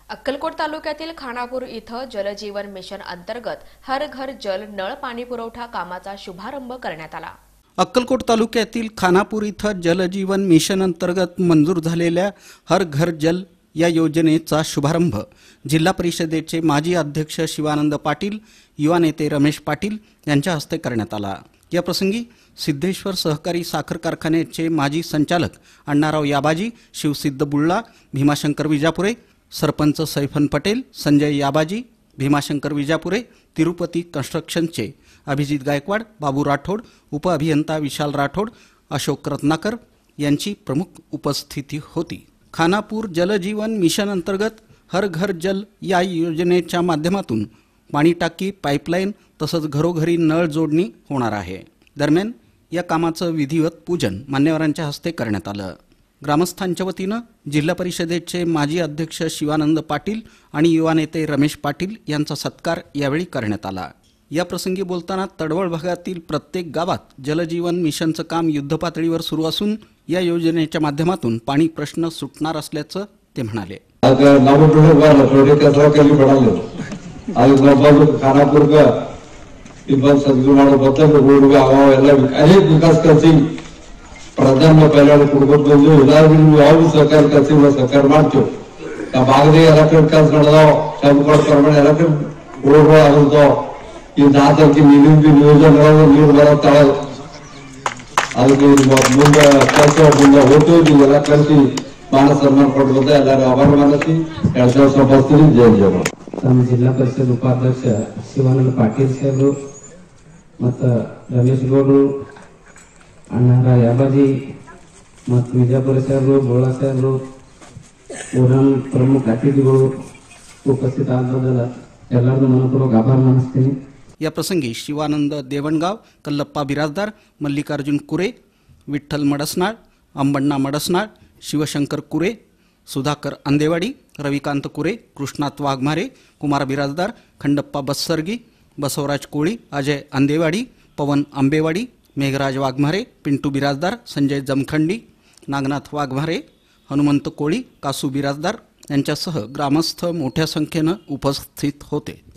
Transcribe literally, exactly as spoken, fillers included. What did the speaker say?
अक्कलकोट तालुक्यातील खानापूर इथं जलजीवन मिशन अंतर्गत हर घर जल नळ पाणी पुरवठा कामाचा शुभारंभ करण्यात आला। अक्कलकोट तालुक्यातील खानापूर इथं जलजीवन मिशन अंतर्गत मंजूर झालेल्या हर घर जल या योजनेचा शुभारंभ जिल्हा परिषदेचे माजी अध्यक्ष शिवानंद पाटील, युवा नेते रमेश पाटील यांच्या हस्ते करण्यात आला। या प्रसंगी सिद्धेश्वर सहकारी साखर कारखान्याचे माजी संचालक अण्णाराव याबाजी, शिवसिद्ध बुल्ला, भीमाशंकर विजापुरे, सरपंच सैफन पटेल, संजय याबाजी, भीमाशंकर विजापुरे, तिरुपती कन्स्ट्रक्शनचे अभिजित गायकवाड, बाबू राठोड, उपअभियंता विशाल राठोड, अशोक रत्नाकर यांची प्रमुख उपस्थिती होती। खानापूर जलजीवन मिशन अंतर्गत हर घर जल या योजनेच्या माध्यमातून पाणी टाकी, पाईपलाईन तसंच घरोघरी नळ जोडणी होणार आहे। दरम्यान या कामाचं विधिवत पूजन मान्यवरांच्या हस्ते करण्यात आलं। ग्रामस्थांच्या वतीनं जिल्हा परिषदेचे माजी अध्यक्ष शिवानंद पाटील आणि युवा नेते रमेश पाटील यांचा सत्कार यावेळी करण्यात आला। या प्रसंगी बोलताना तडवळ भागातील प्रत्येक गावात जलजीवन मिशनचं काम युद्धपातळीवर सुरू असून या योजनेच्या माध्यमातून पाणी प्रश्न सुटणार असल्याचं ते म्हणाले। ಪ್ರಧಾನ ಪೈಲಾಡ ಕೊಡ್ಬೇಕು ಬಂದು ಎಲ್ಲರಿಗೂ ಯಾವ ಸರ್ಕಾರ ಕೆಲಸ ಸರ್ಕಾರ ಮಾಡ್ತೀವಿ ಆ ಭಾಗದ ಎಲ್ಲ ಕಡೆ ಕೆಲಸ ನಡೆದಾವ ಶಂಕರ ಪ್ರಮಾಣ ಎಲ್ಲ ಕಡೆ ರೋಡ್ಗಳು ಆಗುತ್ತೋ ಈ ದಾತಕ್ಕೆ ನೀರಿನ ಯೋಜನೆಗಳು ನೀರು ಬರುತ್ತಾವ ಅದಕ್ಕೆ ಮುಂದೆ ಕೆಲಸ ಮುಂದೆ ಹೋಗ್ತೀವಿ ಎಲ್ಲ ಕಲಿಸಿ ಮಾನ ಸನ್ಮಾನ ಕೊಡ್ಬೋದು ಎಲ್ಲರೂ ಆಭಾರ ಮಾನಸಿ ಎರಡ್ ಸಾವಿರದ ಬರ್ತೀವಿ ಜೈ ಜೈ ನಮ್ಮ ಜಿಲ್ಲಾ ಪರಿಷತ್ ಉಪಾಧ್ಯಕ್ಷ ಶಿವಾನಂದ ಪಾಟೀಲ್ ಸಾಹೇಬರು ಮತ್ತು ರಮೇಶ್ ಗೌಡರು, अण्णाराव याबाजी ಮತ್ತು ವಿಜಾಪುರ ಸಾಹೇಬರು, ಬೋಳಾ ಸಾಹೇಬರು, ಊರಿನ ಪ್ರಮುಖ ಅತಿಥಿಗಳು ಉಪಸ್ಥಿತರಾದ ಎಲ್ಲರಿಗೂ ಮನಪೂರ್ವಕ ಆಭಾರ ಮಾನಿಸ್ತೀನಿ। या प्रसंगी शिवानंद देवणगाव, कल्लप्पा बिराजदार, मल्लिकार्जुन कुरे, विठ्ठल मडसनाळ, अंबण्णा मडसनाळ, शिवशंकर कुरे, सुधाकर अंदेवाडी, रविकांत कुरे, कृष्णात वाघमारे, कुमार बिराजदार, खंडप्पा बस्सर्गी, बसवराज कोळी, अजय अंदेवाडी, पवन आंबेवाडी, मेघराज वाघमारे, पिंटू बिराजदार, संजय जमखंडी, नागनाथ वाघमारे, हनुमंत कोळी, कासू बिराजदार यांच्यासह ग्रामस्थ मोठ्या संख्येनं उपस्थित होते।